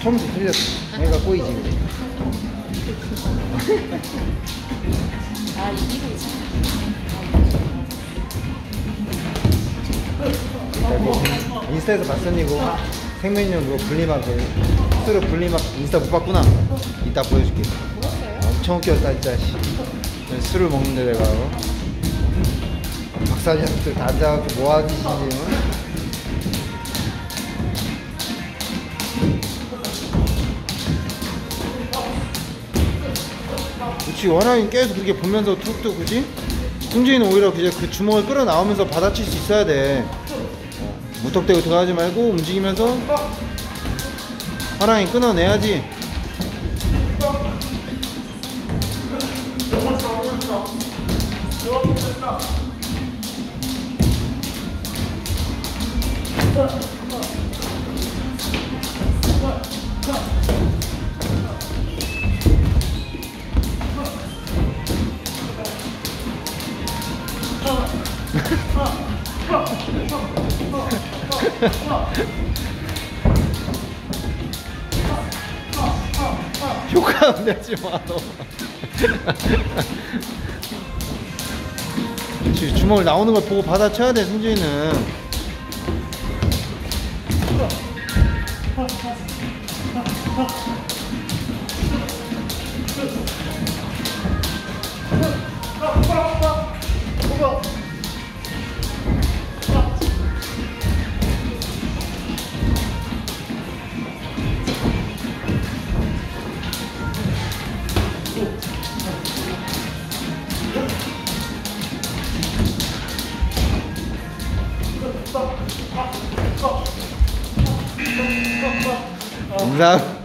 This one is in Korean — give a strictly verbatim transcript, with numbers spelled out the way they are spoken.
처음부터 틀렸어. 얘가 꼬이지. 아, 이기고 있어. 인스타에서 봤었니 이거? 생면용 그거 분리막 스스로 분리막 인스타 못 봤구나. 이따 보여줄게. 엄청 웃겼다 진짜. 술을 먹는데 내가 어? 박사님들 다 앉아갖고 뭐하지 지금? 그치, 원하인 계속 그렇게 보면서 툭툭, 그치? 승진이는 오히려 이제 그 주먹을 끌어 나오면서 받아칠 수 있어야 돼. 어, 무턱대고 들어가지 말고 움직이면서 화랑이 끊어내야지. 효과는 내지 마, 너. 그치, 주먹을 나오는 걸 보고 받아쳐야 돼, 승준이는. 감사합니다.